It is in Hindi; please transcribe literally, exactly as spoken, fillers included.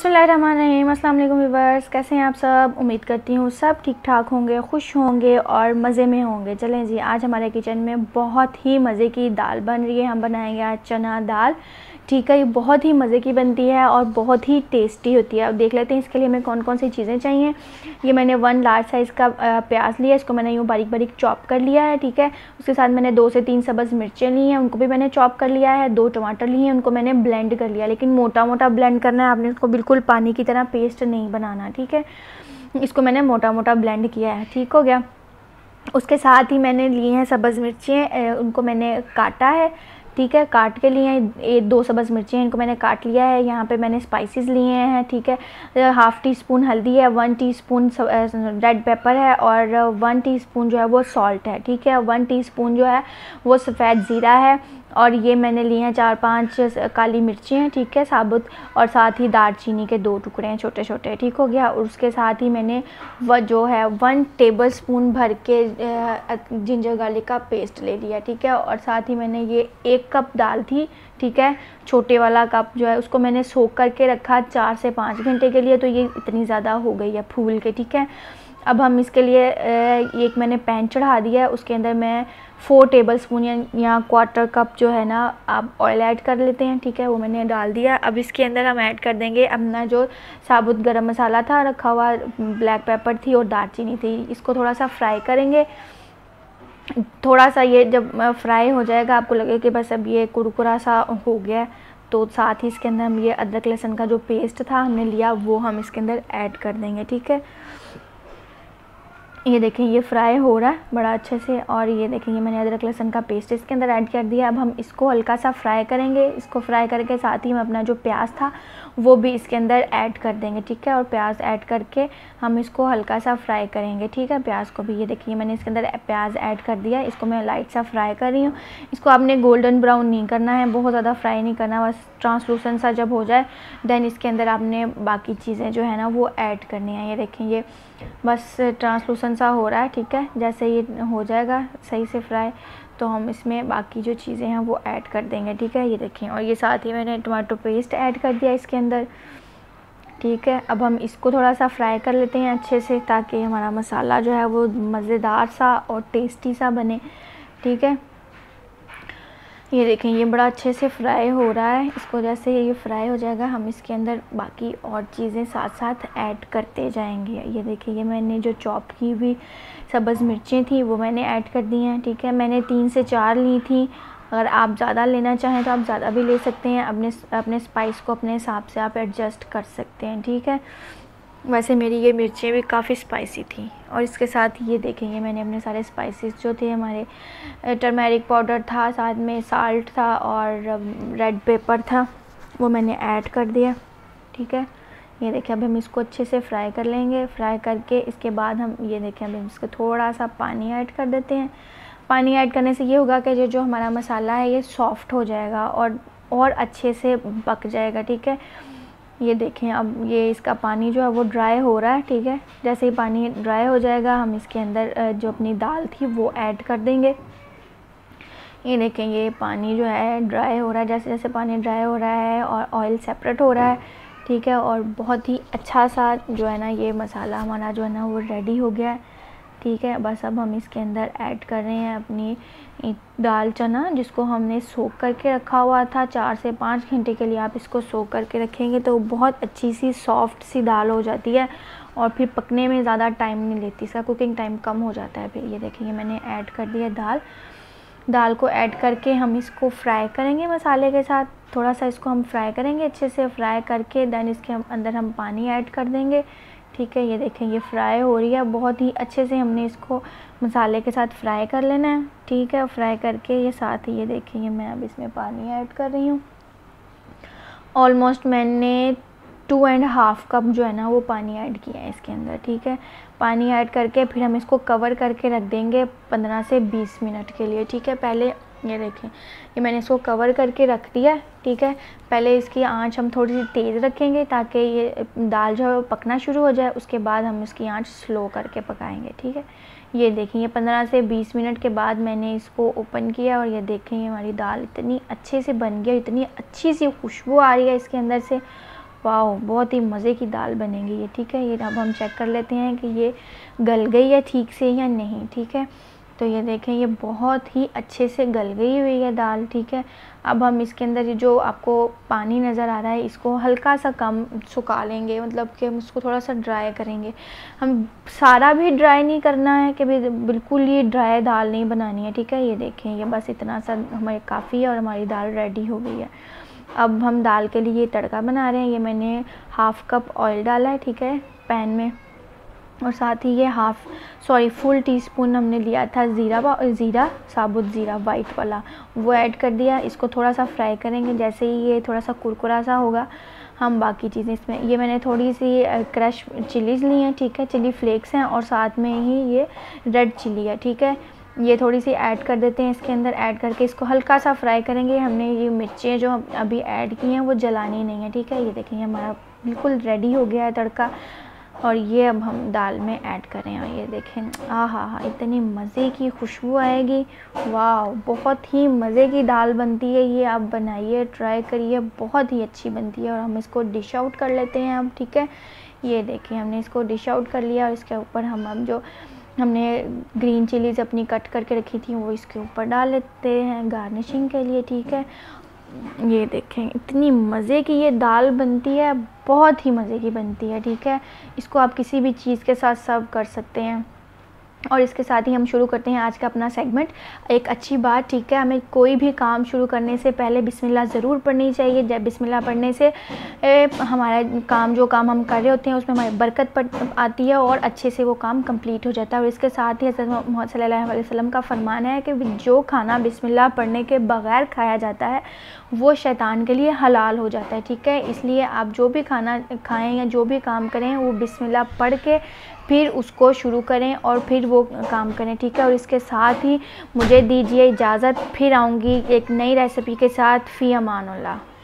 बिस्मिल्लाहिर्रहमानिर्रहीम। अस्सलाम वालेकुम व्यूअर्स, कैसे हैं आप सब। उम्मीद करती हूँ सब ठीक ठाक होंगे, खुश होंगे और मज़े में होंगे। चलें जी, आज हमारे किचन में बहुत ही मज़े की दाल बन रही है। हम बनाएंगे आज चना दाल। ठीक है, ये बहुत ही मज़े की बनती है और बहुत ही टेस्टी होती है। अब देख लेते हैं इसके लिए हमें कौन कौन सी चीज़ें चाहिए। ये मैंने वन लार्ज साइज़ का प्याज लिया, इसको मैंने यूँ बारीक बारीक चॉप कर लिया है। ठीक है, उसके साथ मैंने दो से तीन सब्ज़ मिर्चें ली हैं, उनको भी मैंने चॉप कर लिया है। दो टमाटर लिए हैं, उनको मैंने ब्लेंड कर लिया, लेकिन मोटा मोटा ब्लेंड करना है आपने, इसको बिल्कुल पानी की तरह पेस्ट नहीं बनाना। ठीक है, इसको मैंने मोटा मोटा ब्लेंड किया है। ठीक हो गया। उसके साथ ही मैंने लिए हैं सब्ज़ मिर्चें, उनको मैंने काटा है। ठीक है, काट के लिए हैं। दो सब्ज़ मिर्चें इनको मैंने काट लिया है। यहाँ पे मैंने स्पाइसेस लिए हैं। ठीक है, हाफ़ टी स्पून हल्दी है, वन टीस्पून रेड पेपर है और वन टीस्पून जो है वो सॉल्ट है। ठीक है, वन टीस्पून जो है वो सफ़ेद ज़ीरा है और ये मैंने लिए हैं चार पांच काली मिर्ची हैं। ठीक है, साबुत, और साथ ही दालचीनी के दो टुकड़े हैं छोटे छोटे। ठीक हो गया। और उसके साथ ही मैंने वह जो है वन टेबल स्पून भर के जिंजर गार्लिक का पेस्ट ले लिया। ठीक है, और साथ ही मैंने ये एक कप दाल थी। ठीक है, छोटे वाला कप जो है उसको मैंने सोख करके रखा चार से पाँच घंटे के लिए, तो ये इतनी ज़्यादा हो गई है फूल के। ठीक है, अब हम इसके लिए एक मैंने पैन चढ़ा दिया है, उसके अंदर मैं फोर टेबल स्पून या, या क्वार्टर कप जो है ना आप ऑयल ऐड कर लेते हैं। ठीक है, वो मैंने डाल दिया। अब इसके अंदर हम ऐड कर देंगे अपना जो साबुत गरम मसाला था रखा हुआ, ब्लैक पेपर थी और दालचीनी थी, इसको थोड़ा सा फ्राई करेंगे। थोड़ा सा ये जब फ्राई हो जाएगा, आपको लगे कि बस अब ये कुरकुरा सा हो गया, तो साथ ही इसके अंदर हम ये अदरक लहसुन का जो पेस्ट था हमने लिया वो हम इसके अंदर ऐड कर देंगे। ठीक है, ये देखें ये फ्राई हो रहा है बड़ा अच्छे से, और ये देखें ये मैंने अदरक लहसुन का पेस्ट इसके अंदर ऐड कर दिया। अब हम इसको हल्का सा फ्राई करेंगे। इसको फ्राई करके साथ ही हम अपना जो प्याज था वो भी इसके अंदर ऐड कर देंगे। ठीक है, और प्याज ऐड करके हम इसको हल्का सा फ्राई करेंगे। ठीक है, प्याज को भी ये देखिए मैंने इसके अंदर प्याज ऐड कर दिया, इसको मैं लाइट सा फ्राई कर रही हूँ। इसको आपने गोल्डन ब्राउन नहीं करना है, बहुत ज़्यादा फ्राई नहीं करना, बस ट्रांसलूसेंट सा जब हो जाए देन इसके अंदर आपने बाकी चीज़ें जो है ना वो ऐड करनी है। ये देखें ये बस ट्रांसलूसेंट सा हो रहा है। ठीक है, जैसे ये हो जाएगा सही से फ्राई तो हम इसमें बाकी जो चीज़ें हैं वो ऐड कर देंगे। ठीक है, ये देखें, और ये साथ ही मैंने टमाटो पेस्ट ऐड कर दिया इसके अंदर। ठीक है, अब हम इसको थोड़ा सा फ्राई कर लेते हैं अच्छे से, ताकि हमारा मसाला जो है वो मज़ेदार सा और टेस्टी सा बने। ठीक है, ये देखें ये बड़ा अच्छे से फ्राई हो रहा है। इसको जैसे ये फ्राई हो जाएगा हम इसके अंदर बाकी और चीज़ें साथ साथ ऐड करते जाएंगे। ये देखिए ये मैंने जो चॉप की हुई सब्ज़ मिर्चें थी वो मैंने ऐड कर दी हैं। ठीक है, मैंने तीन से चार ली थी, अगर आप ज़्यादा लेना चाहें तो आप ज़्यादा भी ले सकते हैं, अपने अपने स्पाइस को अपने हिसाब से आप एडजस्ट कर सकते हैं। ठीक है, वैसे मेरी ये मिर्चें भी काफ़ी स्पाइसी थी। और इसके साथ ये देखेंगे मैंने अपने सारे स्पाइसेस जो थे, हमारे टर्मेरिक पाउडर था, साथ में साल्ट था और रेड पेपर था, वो मैंने ऐड कर दिया। ठीक है, ये देखें अब हम इसको अच्छे से फ्राई कर लेंगे। फ्राई करके इसके बाद हम ये देखें अब हम इसको थोड़ा सा पानी ऐड कर देते हैं। पानी ऐड करने से ये होगा कि जो जो हमारा मसाला है ये सॉफ्ट हो जाएगा और और अच्छे से पक जाएगा। ठीक है, ये देखें अब ये इसका पानी जो है वो ड्राई हो रहा है। ठीक है, जैसे ही पानी ड्राई हो जाएगा हम इसके अंदर जो अपनी दाल थी वो ऐड कर देंगे। ये देखें ये पानी जो है ड्राई हो रहा है, जैसे जैसे पानी ड्राई हो रहा है और ऑयल सेपरेट हो रहा है। ठीक है, और बहुत ही अच्छा सा जो है ना ये मसाला हमारा जो है ना वो रेडी हो गया है। ठीक है, बस अब हम इसके अंदर ऐड कर रहे हैं अपनी दाल चना, जिसको हमने सोख करके रखा हुआ था चार से पाँच घंटे के लिए। आप इसको सोख करके रखेंगे तो बहुत अच्छी सी सॉफ्ट सी दाल हो जाती है और फिर पकने में ज़्यादा टाइम नहीं लेती, इसका कुकिंग टाइम कम हो जाता है। फिर ये देखिए मैंने ऐड कर दिया दाल। दाल को ऐड करके हम इसको फ्राई करेंगे मसाले के साथ, थोड़ा सा इसको हम फ्राई करेंगे अच्छे से। फ्राई करके दैन इसके हम अंदर हम पानी ऐड कर देंगे। ठीक है, ये देखें ये फ्राई हो रही है, बहुत ही अच्छे से हमने इसको मसाले के साथ फ्राई कर लेना है। ठीक है, फ्राई करके ये साथ ही ये देखें ये मैं अब इसमें पानी ऐड कर रही हूँ। ऑलमोस्ट मैंने टू एंड हाफ़ कप जो है ना वो पानी ऐड किया है इसके अंदर। ठीक है, पानी ऐड करके फिर हम इसको कवर करके रख देंगे पंद्रह से बीस मिनट के लिए। ठीक है, पहले ये देखें ये मैंने इसको कवर करके रख दिया। ठीक है, पहले इसकी आंच हम थोड़ी सी तेज़ रखेंगे ताकि ये दाल जो है वो पकना शुरू हो जाए, उसके बाद हम इसकी आंच स्लो करके पकाएंगे। ठीक है, ये देखें ये पंद्रह से बीस मिनट के बाद मैंने इसको ओपन किया और ये देखें ये हमारी दाल इतनी अच्छे से बन गई, इतनी अच्छी सी खुशबू आ रही है इसके अंदर से, वाओ, बहुत ही मज़े की दाल बनेगी ये, ठीक है। ये अब हम चेक कर लेते हैं कि ये गल गई है ठीक से या नहीं, ठीक है। तो ये देखें ये बहुत ही अच्छे से गल गई हुई है दाल, ठीक है। अब हम इसके अंदर ये जो आपको पानी नज़र आ रहा है इसको हल्का सा कम सुखा लेंगे, मतलब कि हम इसको थोड़ा सा ड्राई करेंगे। हम सारा भी ड्राई नहीं करना है कि बिल्कुल ये ड्राई दाल नहीं बनानी है, ठीक है। ये देखें ये बस इतना सा हमारे काफ़ी है और हमारी दाल रेडी हो गई है। अब हम दाल के लिए तड़का बना रहे हैं। ये मैंने हाफ़ कप ऑयल डाला है, ठीक है, पैन में, और साथ ही ये हाफ़ सॉरी फुल टीस्पून हमने लिया था ज़ीरा ज़ीरा साबुत ज़ीरा वाइट वाला, वो ऐड कर दिया। इसको थोड़ा सा फ्राई करेंगे। जैसे ही ये थोड़ा सा कुरकुरा सा होगा हम बाकी चीज़ें इसमें, ये मैंने थोड़ी सी क्रश चिलीज़ ली हैं, ठीक है, चिली फ्लेक्स हैं, और साथ में ही ये रेड चिली है, ठीक है। ये थोड़ी सी ऐड कर देते हैं इसके अंदर। ऐड करके इसको हल्का सा फ्राई करेंगे। हमने ये मिर्चें जो अभी ऐड की हैं वो जलानी नहीं है, ठीक है। ये देखेंगे हमारा बिल्कुल रेडी हो गया है तड़का, और ये अब हम दाल में ऐड करें। और ये देखें आ हा हा इतनी मज़े की खुशबू आएगी, वाह, बहुत ही मज़े की दाल बनती है ये। आप बनाइए, ट्राई करिए, बहुत ही अच्छी बनती है। और हम इसको डिश आउट कर लेते हैं अब, ठीक है। ये देखें हमने इसको डिश आउट कर लिया, और इसके ऊपर हम अब जो हमने ग्रीन चिलीज़ अपनी कट करके रखी थी वो इसके ऊपर डाल लेते हैं गार्निशिंग के लिए, ठीक है। ये देखें इतनी मज़े की ये दाल बनती है, बहुत ही मज़े की बनती है, ठीक है। इसको आप किसी भी चीज़ के साथ सर्व कर सकते हैं। और इसके साथ ही हम शुरू करते हैं आज का अपना सेगमेंट। एक अच्छी बात, ठीक है, हमें कोई भी काम शुरू करने से पहले बिस्मिल्लाह ज़रूर पढ़नी चाहिए। जब बिस्मिल्लाह पढ़ने से ए, हमारा काम जो काम हम कर रहे होते हैं उसमें हमारी बरकत पड़ आती है और अच्छे से वो काम कंप्लीट हो जाता है। और इसके साथ ही हज़रत मोहम्मद सल्लल्लाहु अलैहि वसल्लम का फरमान है कि जो खाना बिस्मिल्लाह पढ़ने के बग़ैर खाया जाता है वो शैतान के लिए हलाल हो जाता है, ठीक है। इसलिए आप जो भी खाना खाएँ या जो भी काम करें वो बिस्मिल्लाह पढ़ के फिर उसको शुरू करें और फिर वो काम करें, ठीक है। और इसके साथ ही मुझे दीजिए इजाज़त, फिर आऊँगी एक नई रेसिपी के साथ। फ़ी अमान अल्लाह।